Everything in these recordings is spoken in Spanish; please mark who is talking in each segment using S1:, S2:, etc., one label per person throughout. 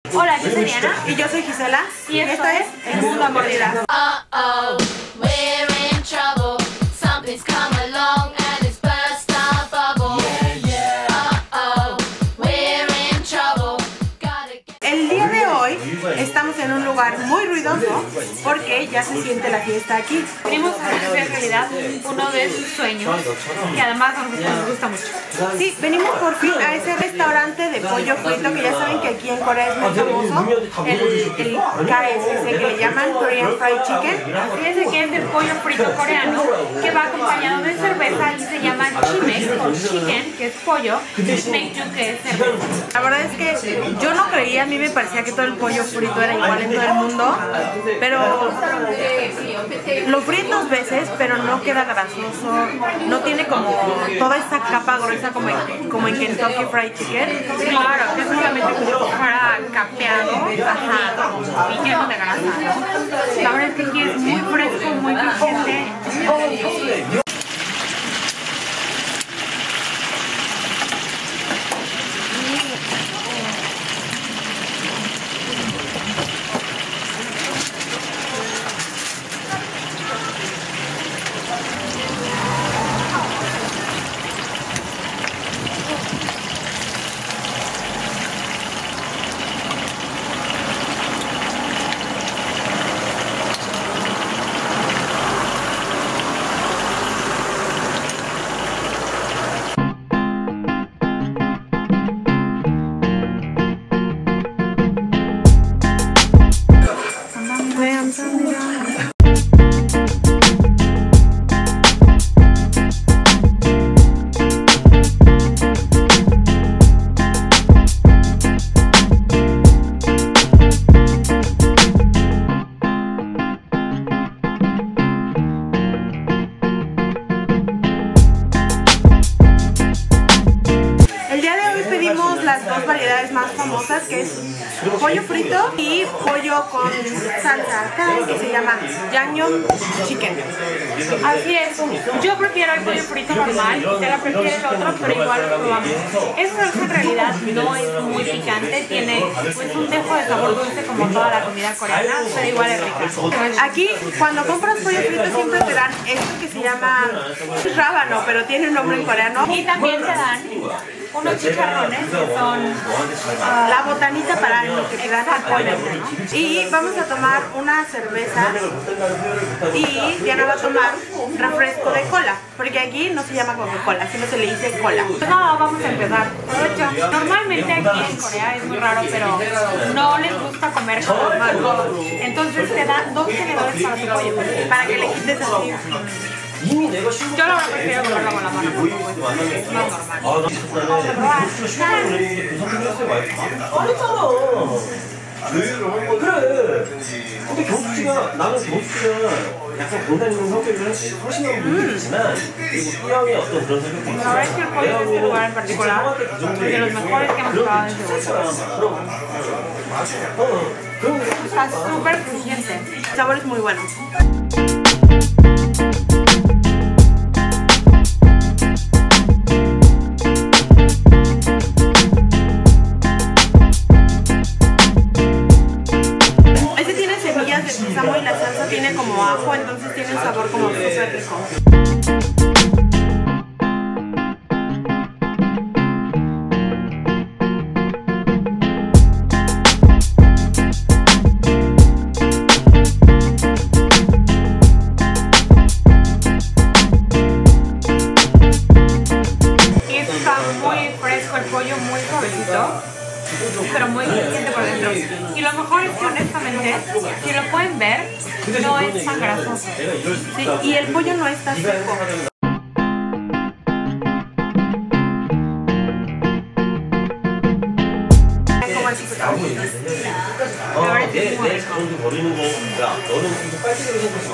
S1: Hola, yo soy Diana.
S2: Y yo soy Gisela.
S1: Y esto es El Mundo a Mordida.
S3: We're in trouble. Something's come along and it's burst our bubble. We're in trouble.
S2: El día de hoy estamos en un lugar muy ruidoso porque ya se siente la fiesta aquí.
S1: Venimos a hacer realidad uno de sus sueños, que además a nosotros nos gusta mucho.
S2: Sí, venimos por fin a ese restaurante de pollo frito que ya saben que aquí en Corea es muy famoso, el KFC que le llaman Korean Fried Chicken.
S1: Fíjense que es del pollo frito coreano que va acompañado de cerveza y se llama chimek o chicken, que es pollo, y naekju, que es cerveza.
S2: La verdad es que yo no creía, a mí me parecía que todo el pollo frito era igual en todo el mundo, pero lo fríen 2 veces, pero no queda grasoso, no tiene como toda esa capa gruesa como en Kentucky Fried Chicken.
S1: Claro, que es obviamente como si fuera capeado, y lleno de grasa, ¿no? La verdad es que aquí es muy fresco, muy crujiente.
S2: Las 2 variedades más famosas, que es pollo frito y pollo con salsa Thai, que se llama Jangyeom Chicken.
S1: Así es, yo prefiero el pollo frito normal, Gisela prefiere el otro, pero igual lo probamos. Esta salsa en realidad no es muy picante, tiene pues un dejo de sabor dulce como toda la comida coreana, pero igual es rica.
S2: Aquí, cuando compras pollo frito, siempre te dan esto que se llama rábano, pero tiene un nombre en coreano.
S1: Y también te dan unos chicharrones que son
S2: la botanita para lo que te dan al pollo, ¿no? Y vamos a tomar una cerveza y Diana va a tomar refresco de cola, porque aquí no se llama Coca-Cola, sino se le dice cola.
S1: No, vamos a empezar. Provecho. Normalmente aquí en Corea es muy raro, pero no les gusta comer con las manos. Entonces te dan 2 tenedores para tu pollo, para que le quites así. Yo la verdad prefiero comerlo con la mano, porque es más normal. Vamos a probar.
S4: 그래. 근데 경수씨가 나는 경수씨가 약간 강단 있는 성격을 훨씬 더 보이지만 그리고 B형의 어떤 그런 성격도 있지만
S1: La verdad es que el pollo de este lugar en particular es de los mejores que hemos probado en Seúl. Está súper crujiente.
S2: El sabor es muy bueno. Y la salsa tiene como ajo, entonces tiene un sabor como súper rico.
S1: Y está muy fresco el pollo, muy suavecito, pero muy crujiente por dentro. Y lo mejor es que honestamente, si lo pueden ver, no es tan grasoso.
S2: Sí, y el pollo no está seco.
S1: La verdad es que es muy rico.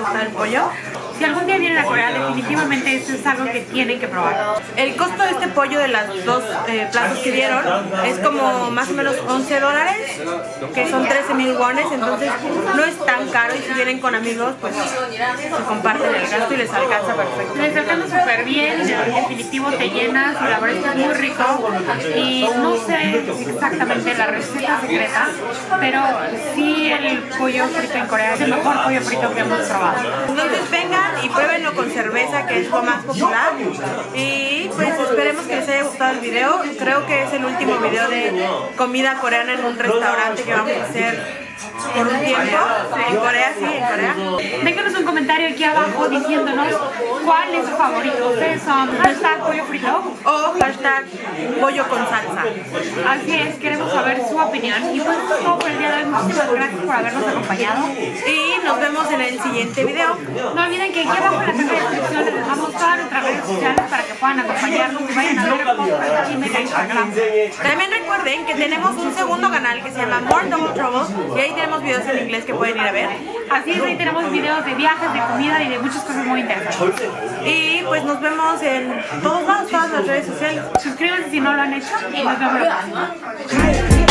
S2: gustar el pollo.
S1: Si algún día vienen a Corea, definitivamente esto es algo que tienen que probar.
S2: El costo de este pollo de las dos platos que dieron es como más o menos $11, que son 13,000 wones, entonces no es tan caro y si vienen con amigos pues se comparten el gasto y les alcanza perfecto.
S1: Les alcanza súper bien, en definitivo te llenas, la verdad es que es muy rico y no sé exactamente la receta secreta, pero sí el pollo frito en Corea es el mejor pollo frito que hemos probado.
S2: Entonces vengan y pruébenlo con cerveza, que es lo más popular. Y pues esperemos que les haya gustado el video. Creo que es el último video de comida coreana en un restaurante que vamos a hacer por un tiempo. En Corea, sí, en Corea.
S1: Déjenos un comentario aquí abajo diciéndonos cuál es su favorito. ¿Ustedes son hashtag pollo frito
S2: O hashtag pollo con salsa.
S1: Así es, queremos saber su opinión. Y pues eso es todo por el día de hoy. Muchísimas gracias por habernos acompañado.
S2: Y nos vemos en el siguiente video.
S1: No olviden que aquí abajo en la caja de descripción les dejamos todas nuestras redes sociales para que puedan acompañarnos y vayan a ver el podcast en Instagram.
S2: También recuerden que tenemos un segundo canal que se llama More Double Trouble y ahí tenemos videos en inglés que pueden ir a ver.
S1: Así es, ahí tenemos videos de viajes, de comida y de muchas cosas muy interesantes.
S2: Y pues nos vemos en todos lados, todas las redes sociales.
S1: Suscríbanse si no lo han hecho y nos vemos la próxima.